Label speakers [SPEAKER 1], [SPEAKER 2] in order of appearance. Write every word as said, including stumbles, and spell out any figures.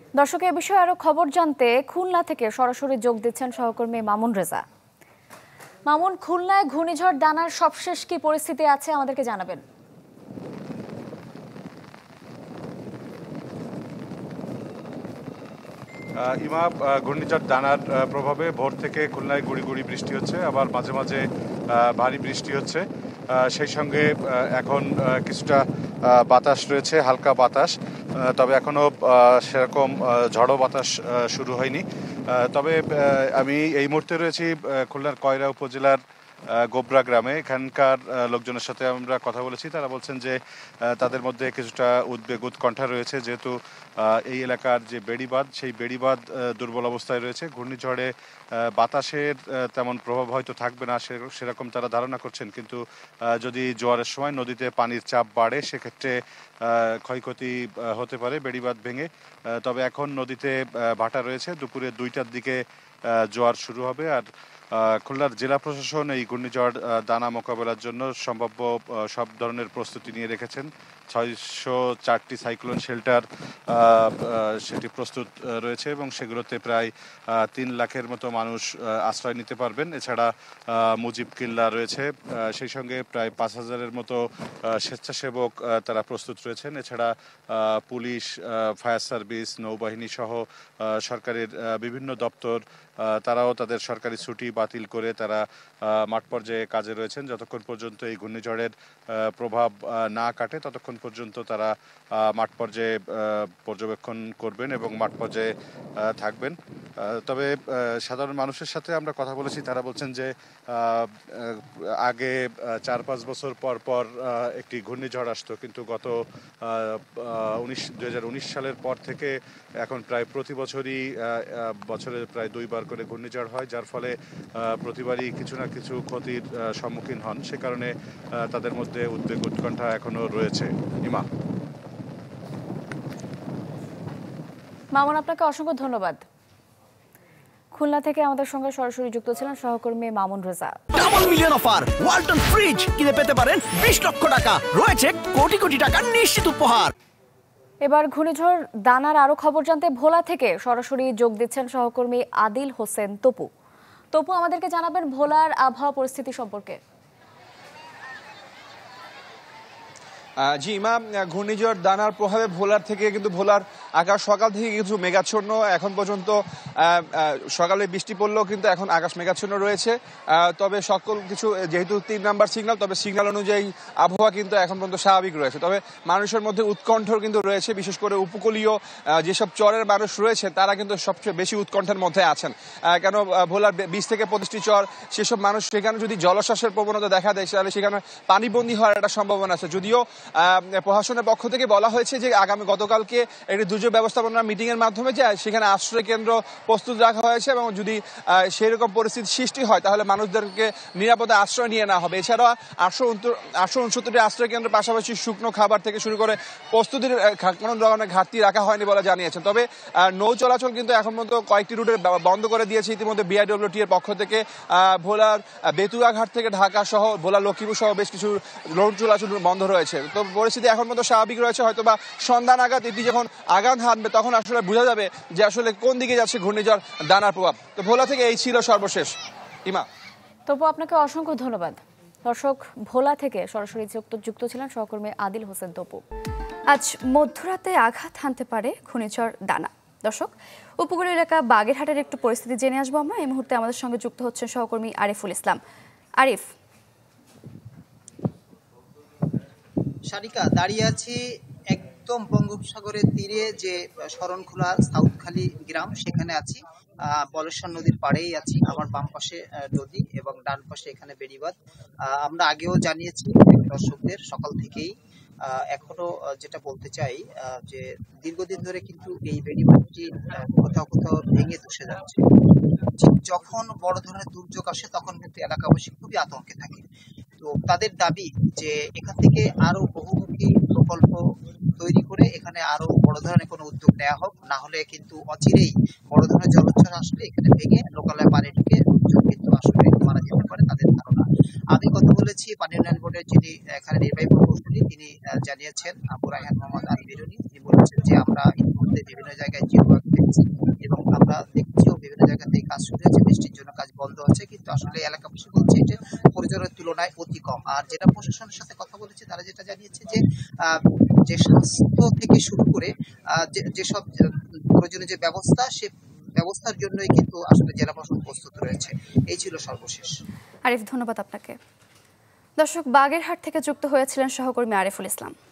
[SPEAKER 1] দর্শক, এ বিষয়ে আরো খবর জানতে খুলনা থেকে সরাসরি যোগ দিচ্ছেন সহকর্মী মামুন রেজা। মামুন, খুলনায় ঘূর্ণিঝড় দানার সবশেষ কি পরিস্থিতি আছে আমাদেরকে জানাবেন।
[SPEAKER 2] ইমা, ঘূর্ণিঝড় দানার প্রভাবে ভোর থেকে খুলনায় গুড়ি গুড়ি বৃষ্টি হচ্ছে, আবার মাঝে মাঝে ভারী বৃষ্টি হচ্ছে। সেই সঙ্গে এখন কিছুটা বাতাস রয়েছে, হালকা বাতাস, তবে এখনো সেরকম ঝড়ো বাতাস শুরু হয়নি। তবে আমি এই মুহূর্তে রয়েছি খুলনার কয়রা উপজেলার গোবরা গ্রামে। এখানকার লোকজনের সাথে আমরা কথা বলেছি, তারা বলছেন যে তাদের মধ্যে কিছুটা উদ্বেগ উৎকণ্ঠা রয়েছে, যেহেতু এই এলাকার যে বেড়িবাঁধ, সেই বেড়িবাঁধ দুর্বল অবস্থায় রয়েছে। ঘূর্ণিঝড়ে বাতাসের তেমন প্রভাব হয়তো থাকবে না সেরকম তারা ধারণা করছেন, কিন্তু যদি জোয়ারের সময় নদীতে পানির চাপ বাড়ে সেক্ষেত্রে ক্ষয়ক্ষতি হতে পারে বেড়িবাঁধ ভেঙে। তবে এখন নদীতে ভাটা রয়েছে, দুপুরে দুইটার দিকে জোয়ার শুরু হবে। আর খুলনার জেলা প্রশাসন এই ঘূর্ণিঝড় দানা মোকাবেলার জন্য সম্ভাব্য সব ধরনের প্রস্তুতি নিয়ে রেখেছেন। ছয়শো চারটি সাইক্লোন শেল্টার সেটি প্রস্তুত রয়েছে এবং সেগুলোতে প্রায় তিন লাখের মতো মানুষ আশ্রয় নিতে পারবেন। এছাড়া মুজিব কিল্লা রয়েছে, সেই সঙ্গে প্রায় পাঁচ হাজারের মতো স্বেচ্ছাসেবক তারা প্রস্তুত রয়েছেন। এছাড়া পুলিশ, ফায়ার সার্ভিস, নৌবাহিনী সহ সরকারের বিভিন্ন দপ্তর তারাও তাদের সরকারি ছুটি বাতিল করে তারা মাঠ পর্যায়ে কাজে রয়েছেন। যতক্ষণ পর্যন্ত এই ঘূর্ণিঝড়ের প্রভাব না কাটে ততক্ষণ পর্যন্ত তারা মাঠ পর্যায়ে পর্যবেক্ষণ করবেন এবং মাঠ পর্যায়ে থাকবেন। তবে সাধারণ মানুষের সাথে আমরা কথা বলেছি, তারা বলছেন যে আগে চার পাঁচ বছর পর পর একটি ঘূর্ণিঝড় আসতো, কিন্তু গত উনিশ দুই হাজার উনিশ সালের পর থেকে এখন প্রায় প্রতি বছরই বছরে প্রায় দুইবার করে ঘূর্ণিঝড় হয়, যার ফলে প্রতিবারই কিছু না কিছু ক্ষতির সম্মুখীন হন। সে কারণে তাদের মধ্যে উদ্বেগ উৎকণ্ঠা এখনো রয়েছে। ইমা।
[SPEAKER 1] মামুন, আপনাকে অসংখ্য ধন্যবাদ। খুলনা থেকে আমাদের সঙ্গে সরাসরি যুক্ত ছিলেন সহকর্মী Mamun Reza.
[SPEAKER 3] Double million offer, Walton fridge কিনে পেতে পারেন বিশ লক্ষ টাকা, রয়েছে কোটি কোটি টাকার নিশ্চিত উপহার।
[SPEAKER 1] এবার ঘূর্ণিঝড় দানার আরো খবর জানতে ভোলা থেকে সরাসরি যোগ দিচ্ছেন সহকর্মী আদিল হোসেন তপু। তপু, আমাদেরকে জানাবেন ভোলার আবহাওয়া পরিস্থিতি সম্পর্কে।
[SPEAKER 4] জি ইমা, ঘূর্ণিঝড় দানার প্রভাবে ভোলার থেকে কিন্তু ভোলার আকাশ সকাল থেকে কিছু মেঘাচ্ছন্ন, এখন পর্যন্ত সকালে বৃষ্টি পড়লেও কিন্তু এখন আকাশ মেঘাচ্ছন্ন রয়েছে। তবে সকল কিছু যেহেতু তিন নাম্বার সিগন্যাল, তবে সিগন্যাল অনুযায়ী আবহাওয়া কিন্তু এখন পর্যন্ত স্বাভাবিক রয়েছে। তবে মানুষের মধ্যে উৎকণ্ঠ কিন্তু রয়েছে, বিশেষ করে উপকূলীয় যেসব চরের মানুষ রয়েছে তারা কিন্তু সবচেয়ে বেশি উৎকণ্ঠের মধ্যে আছেন। কেন ভোলার বিশ থেকে পঁচিশটি চর, সেসব মানুষ সেখানে যদি জলশ্বাসের প্রবণতা দেখা দেয় তাহলে সেখানে পানিবন্দী হওয়ার একটা সম্ভাবনা আছে। যদিও প্রশাসনের পক্ষ থেকে বলা হয়েছে যে আগামী গতকালকে একটি দুর্যোগ ব্যবস্থাপনা মিটিং এর মাধ্যমে যায় সেখানে আশ্রয় কেন্দ্র প্রস্তুত রাখা হয়েছে এবং যদি সেরকম পরিস্থিতি সৃষ্টি হয় তাহলে মানুষদেরকে নিরাপদে আশ্রয় নিয়ে নেওয়া হবে। এছাড়া আটশো আটশো উনসত্তরটি আশ্রয় কেন্দ্রের পাশাপাশি শুকনো খাবার থেকে শুরু করে প্রস্তুতির কোনো ধরনের ঘাটতি রাখা হয়নি বলে জানিয়েছেন। তবে নৌ চলাচল কিন্তু এখন পর্যন্ত কয়েকটি রুটে বন্ধ করে দিয়েছে ইতিমধ্যে বিআইডব্লিউটি এর পক্ষ থেকে। ভোলার বেতুয়াঘাট থেকে ঢাকা সহ ভোলা লক্ষ্মীপুর সহ বেশ কিছু রোড চলাচল বন্ধ রয়েছে। তো পরিস্থিতি এখন মতো স্বাভাবিক রয়েছে। হয়তো বা সন্ধ্যা নাগাদ এটি যখন আগাম হাঁটবে তখন আসলে বোঝা যাবে যে আসলে কোন দিকে যাচ্ছে ঘূর্ণিঝড় দানার প্রভাব। তো ভোলা থেকে এই ছিল সর্বশেষ। ইমা।
[SPEAKER 1] তবু আপনাকে অসংখ্য ধন্যবাদ। দর্শক, ভোলা থেকে সরাসরি যুক্ত ছিলেন সহকর্মী আদিল হোসেন তপু। আজ মধ্যরাতে আঘাত হানতে পারে ঘূর্ণিঝড় দানা। দর্শক, উপকূলীয় এলাকা বাগেরহাটের একটু পরিস্থিতি জেনে আসবো আমরা। এই মুহূর্তে আমাদের সঙ্গে যুক্ত হচ্ছেন সহকর্মী আরিফুল ইসলাম। আরিফ।
[SPEAKER 5] সারিকা, দাঁড়িয়ে আছি একদম বঙ্গোপসাগরের তীরে যে শরণখোলা সাউথখালী গ্রাম, সেখানে আছি। বলেশ্বর নদীর পাড়েই আছি। আমার বাম পাশে নদী এবং ডান পাশে এখানে বেড়িবাঁধ। আমরা আগেও জানিয়েছি দর্শকদের সকাল থেকেই। এখনো যেটা বলতে চাই যে দীর্ঘদিন ধরে কিন্তু এই বেড়িবাঁধটি কোথাও কোথাও ভেঙে ধসে যাচ্ছে। যখন বড় ধরনের দুর্যোগ আসে তখন কিন্তু এলাকাবাসী খুবই আতঙ্কে থাকে। তো তাদের দাবি যে এখান থেকে আরো বহুমুখী প্রকল্প তৈরি করে এখানে আরো বড় ধরনের কোনো উদ্যোগ নেওয়া হোক, না হলে কিন্তু অচিরেই বড় ধরনের জলোচ্ছ্বাস আসলে এখানে ভেঙে লোকালয়ে পানি ঢুকে কিন্তু আসলে মারা যেতে পারে তাদের ধারণা। আমি কথা বলেছি পানি উন্নয়ন বোর্ডের যিনি এখানে নির্বাহী প্রকৌশলী, তিনি জানিয়েছেন, আবু রায়হান মোহাম্মদ আল বিরুনি, তিনি বলেছেন যে আমরা ইতিমধ্যে বিভিন্ন জায়গায় জিও ওয়ার্ক দেখছি এবং আমরা দেখছিও বিভিন্ন জায়গাতে কাজ শুরু হয়েছে, বৃষ্টির জন্য কাজ বন্ধ হচ্ছে, কিন্তু আসলে এলাকাবাসী বলছে এটা প্রয়োজনের তুলনায় অতি কম। আর যেটা প্রশাসনের সাথে কথা বলেছে তারা যেটা জানিয়েছে যে যে স্বাস্থ্য থেকে শুরু করে যেসব প্রয়োজনীয় যে ব্যবস্থা সে ব্যবস্থার জন্যই কিন্তু আসলে জেলা প্রশাসন প্রস্তুত রয়েছে। এই ছিল সর্বশেষ।
[SPEAKER 1] আরিফ, ধন্যবাদ আপনাকে। দর্শক, বাগেরহাট থেকে যুক্ত হয়েছিলেন সহকর্মী আরিফুল ইসলাম।